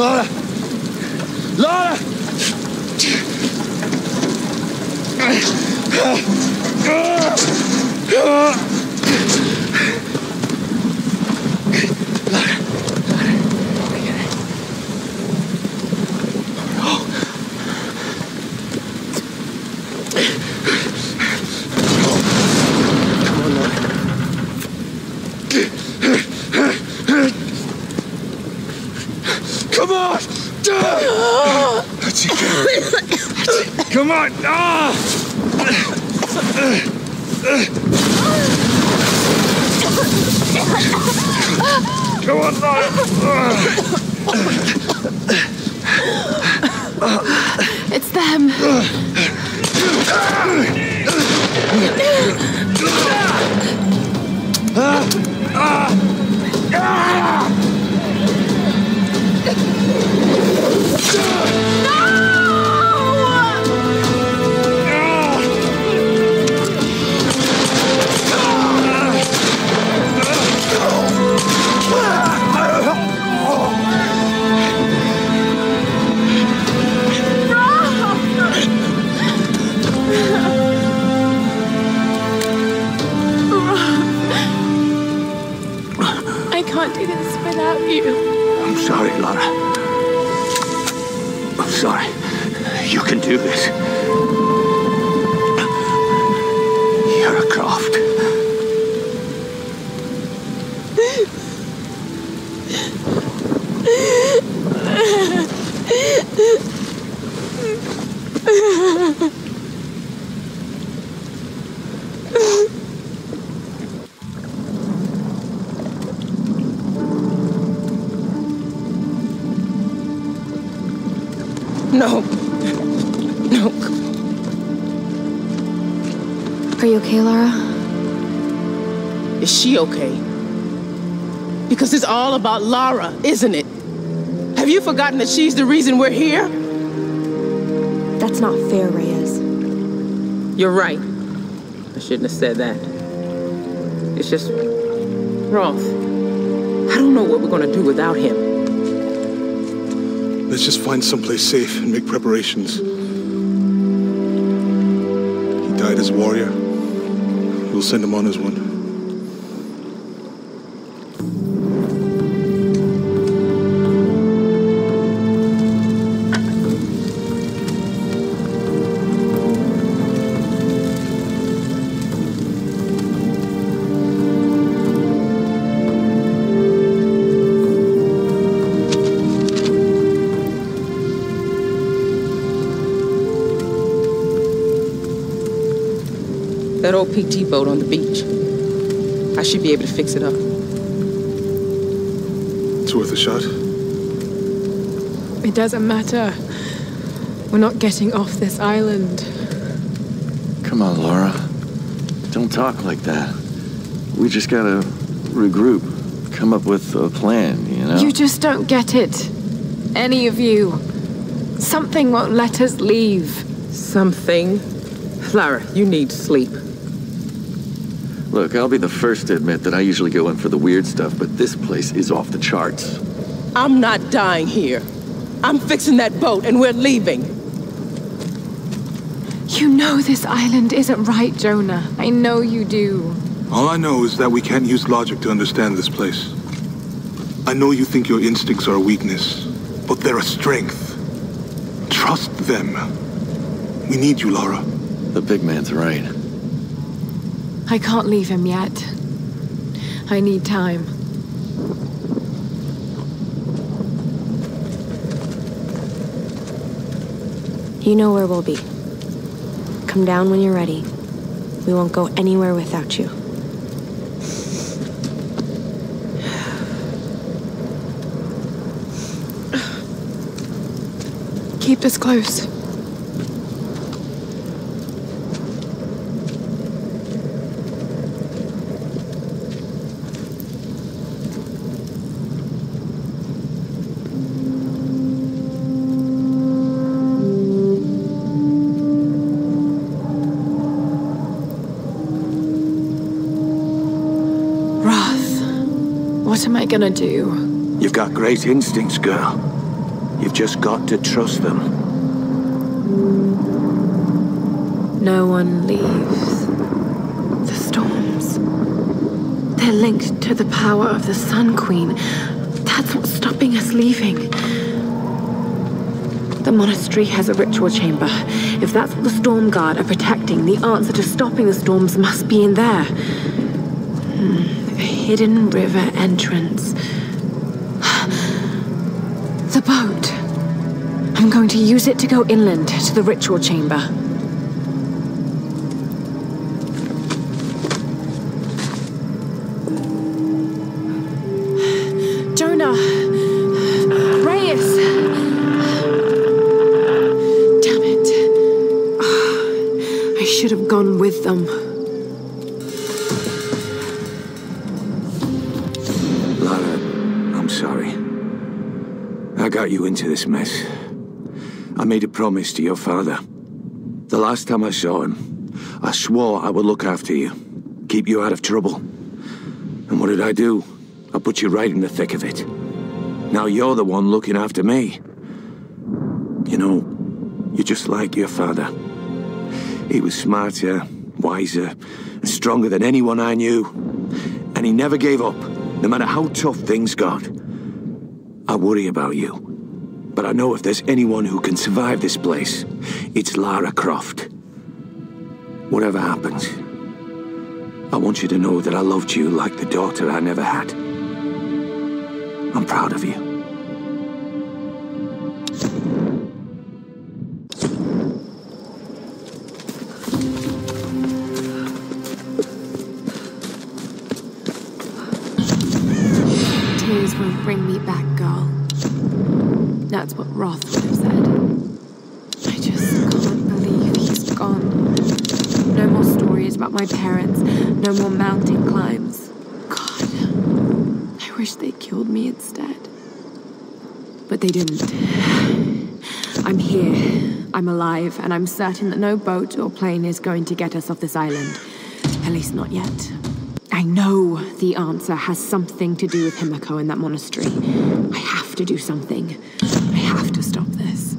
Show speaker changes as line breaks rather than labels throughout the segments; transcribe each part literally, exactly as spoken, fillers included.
Lara! Lara! Come on! Ah! Come on, Lara!
It's them. I can't do this without you.
I'm sorry, Lara. I'm sorry. You can do this. You're a Croft.
No. No.
Are you okay, Lara?
Is she okay? Because it's all about Lara, isn't it? Have you forgotten that she's the reason we're here?
That's not fair, Reyes.
You're right. I shouldn't have said that. It's just... Roth. I don't know what we're gonna do without him.
Let's just find someplace safe and make preparations. He died as a warrior. We'll send him on as one.
That old P T boat on the beach. I should be able to fix it up.
It's worth a shot.
It doesn't matter. We're not getting off this island.
Come on, Lara. Don't talk like that. We just gotta regroup. Come up with a plan, you know?
You just don't get it. Any of you. Something won't let us leave.
Something? Lara, you need sleep.
Look, I'll be the first to admit that I usually go in for the weird stuff, but this place is off the charts.
I'm not dying here. I'm fixing that boat and we're leaving.
You know this island isn't right, Jonah. I know you do.
All I know is that we can't use logic to understand this place. I know you think your instincts are a weakness, but they're a strength. Trust them. We need you, Lara.
The big man's right.
I can't leave him yet. I need time.
You know where we'll be. Come down when you're ready. We won't go anywhere without you.
Keep this close. What am I gonna do?
You've got great instincts, girl. You've just got to trust them.
No one leaves. The storms. They're linked to the power of the Sun Queen. That's what's stopping us leaving. The monastery has a ritual chamber. If that's what the Storm Guard are protecting, the answer to stopping the storms must be in there. Hmm. A hidden river entrance. The boat. I'm going to use it to go inland to the ritual chamber. Jonah! Reyes! Damn it. I should have gone with them.
Lara, I'm sorry. I got you into this mess. I made a promise to your father. The last time I saw him, I swore I would look after you, keep you out of trouble. And what did I do? I put you right in the thick of it. Now you're the one looking after me. You know, you're just like your father. He was smarter, wiser, and stronger than anyone I knew. And he never gave up, no matter how tough things got. I worry about you. But I know if there's anyone who can survive this place, it's Lara Croft. Whatever happens, I want you to know that I loved you like the daughter I never had. I'm proud of you.
Tears won't bring me back, girl. That's what Roth would have said. I just can't believe he's gone. No more stories about my parents. No more mountain climbs. God, I wish they killed me instead. But they didn't. I'm here. I'm alive, and I'm certain that no boat or plane is going to get us off this island. At least not yet. I know the answer has something to do with Himiko and that monastery. I have to do something. I have to stop this.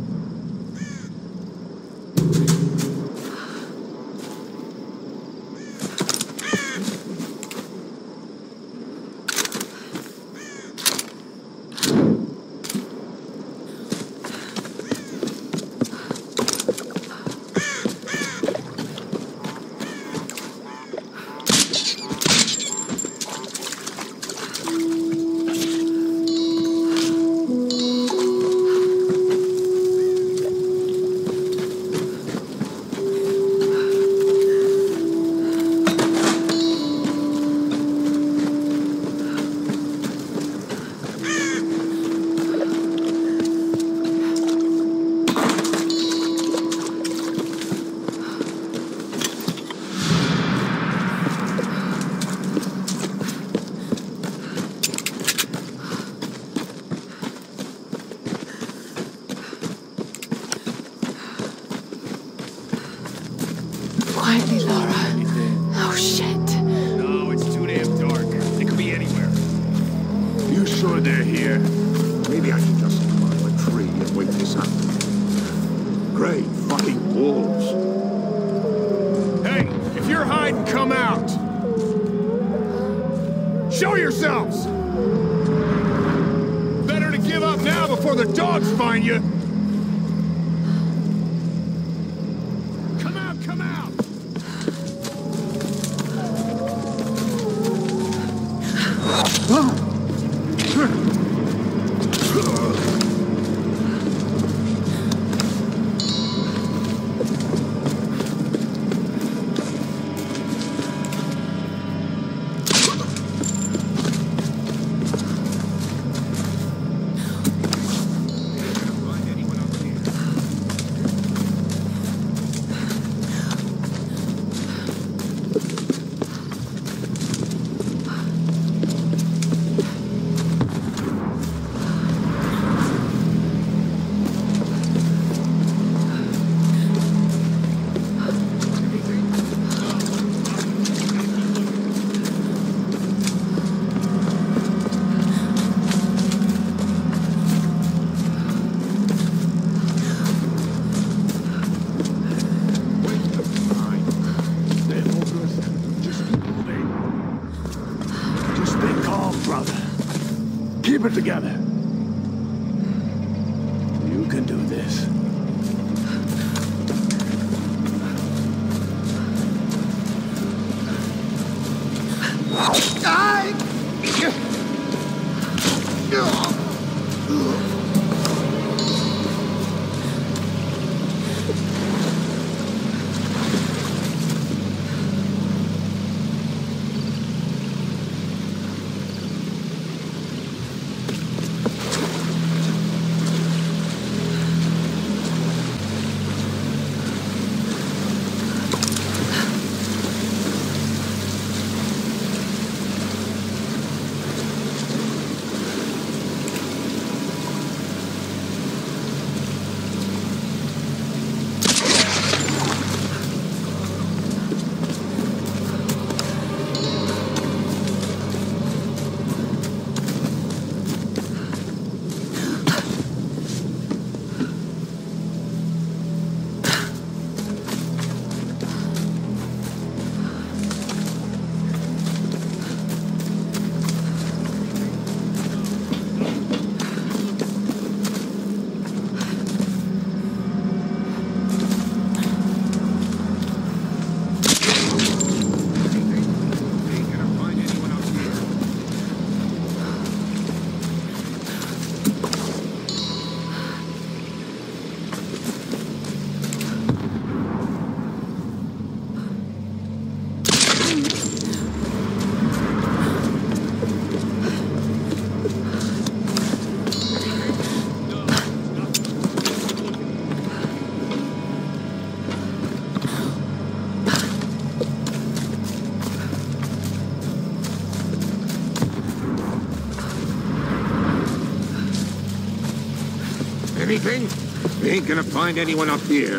Quietly, Lara. Oh, shit.
No, it's too damn dark. They could be anywhere. You sure they're here? Maybe I should just climb a tree and wait this out. Great fucking wolves. Hey, if you're hiding, come out. Show yourselves! Better to give up now before the dogs find you. Come out, come out! anything? We ain't gonna find anyone up here.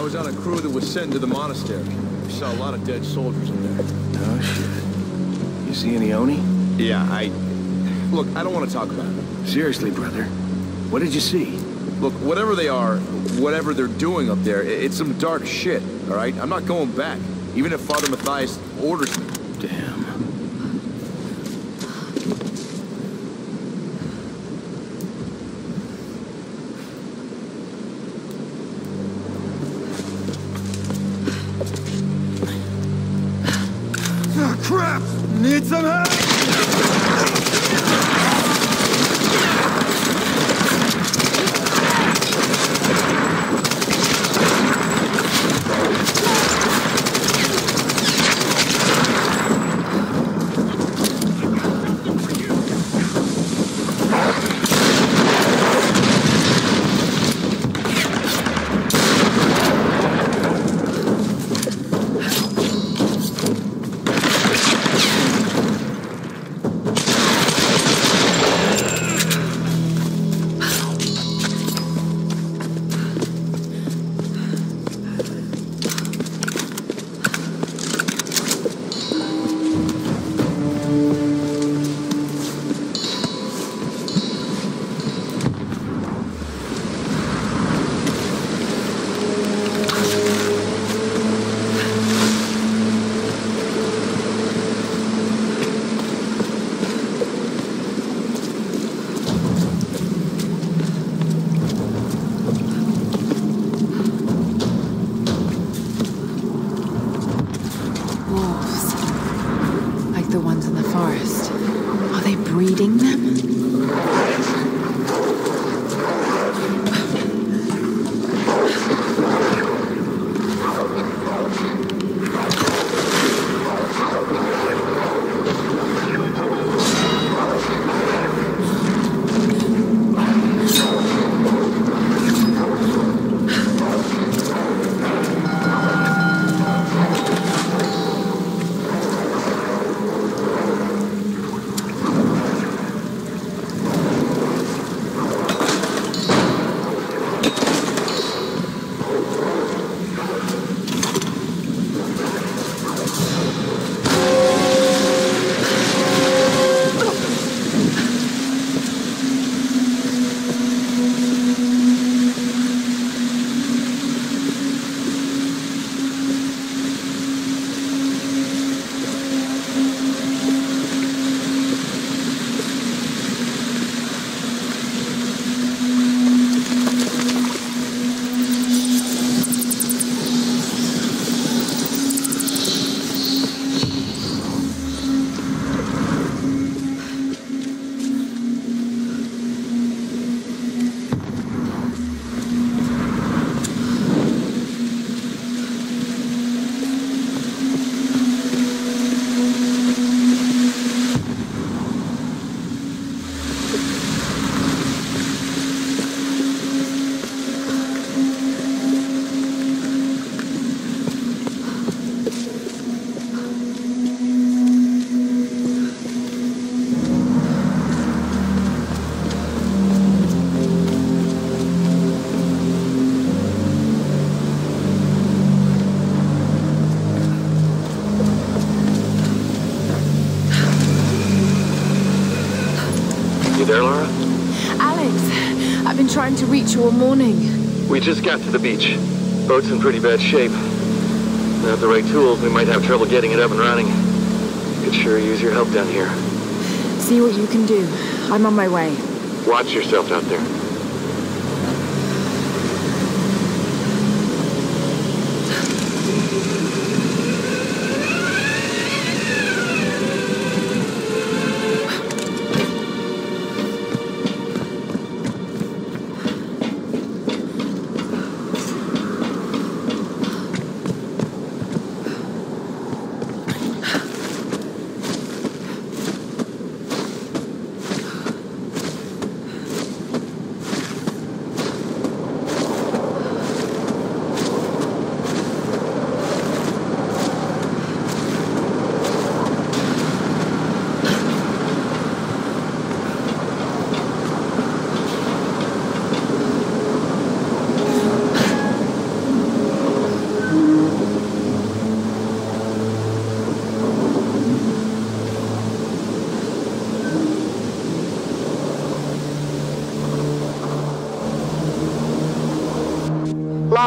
was on a crew that was sent to the monastery. We saw a lot of dead soldiers in there.
Oh, shit. You see any Oni?
Yeah, I... Look, I don't want to talk about it.
Seriously, brother. What did you see?
Look, whatever they are, whatever they're doing up there, it's some dark shit, all right? I'm not going back, even if Father Matthias orders me.
Damn.
Oh, crap! Need some help!
Breeding them?
There, Lara?
Alex, I've been trying to reach you all morning.
We just got to the beach. Boat's in pretty bad shape. Without the right tools, we might have trouble getting it up and running. Could sure use your help down here.
See what you can do. I'm on my way.
Watch yourself out there.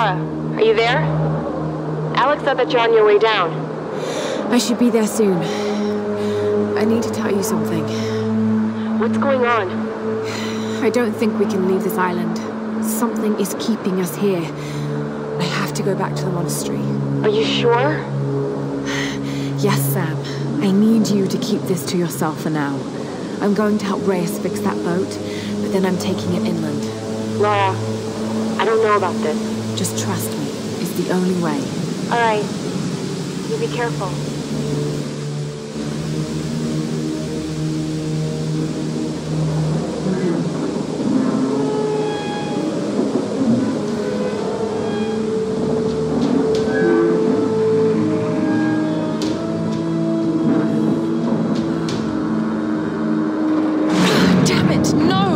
Lara, are you there? Alex said that you're on your way down.
I should be there soon. I need to tell you something.
What's going on?
I don't think we can leave this island. Something is keeping us here. I have to go back to the monastery.
Are you sure?
Yes, Sam. I need you to keep this to yourself for now. I'm going to help Reyes fix that boat, but then I'm taking it inland.
Lara, I don't know about this.
Just trust me. It's the only way.
All right. You be careful.
Damn it, no!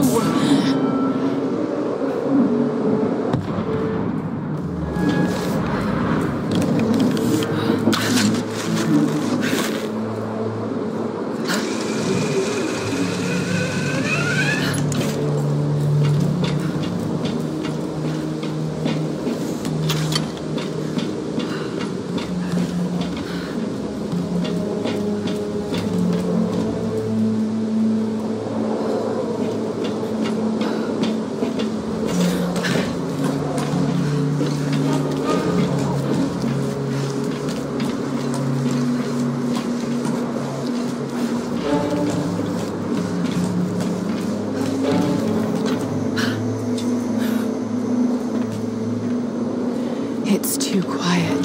It's too quiet.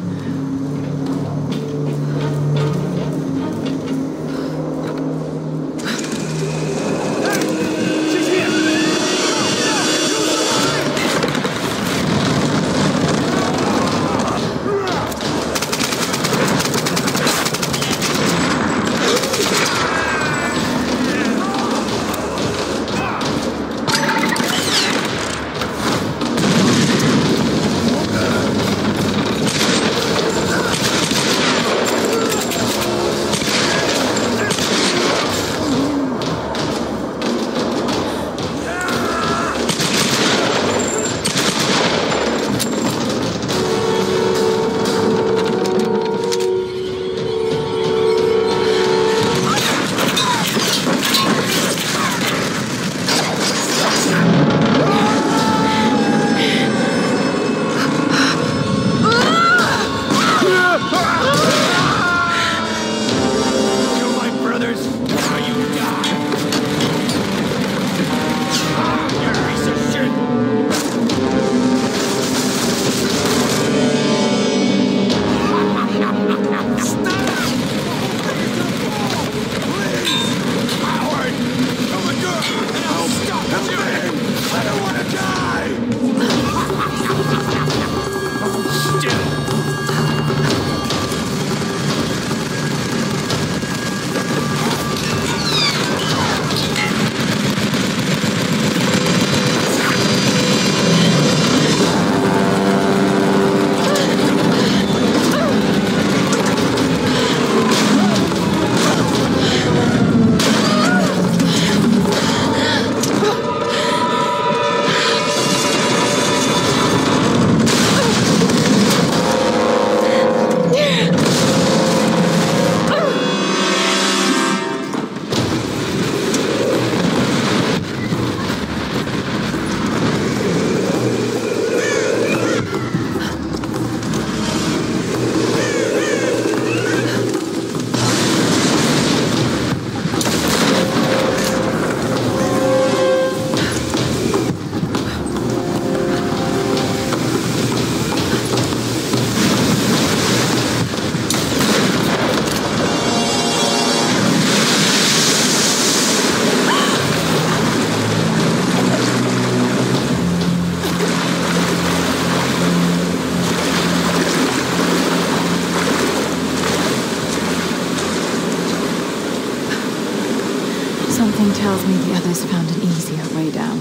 Something tells me the others found an easier way down.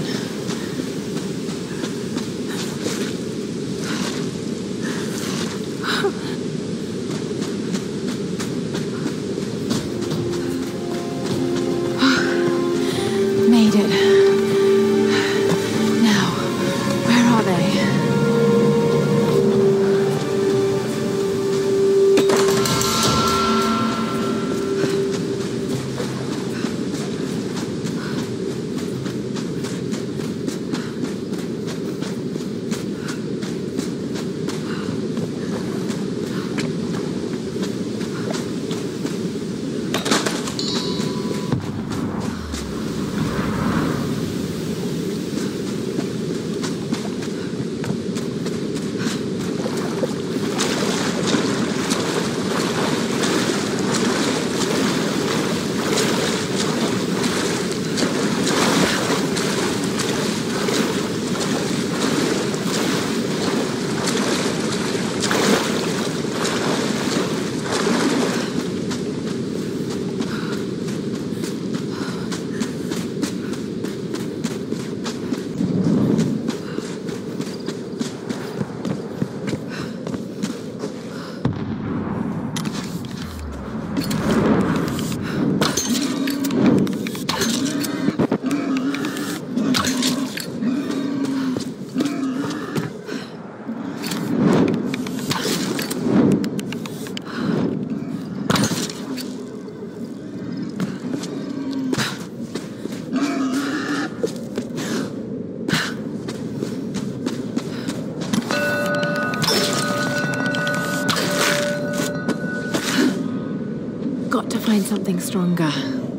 Made it. Now, where are they? something stronger.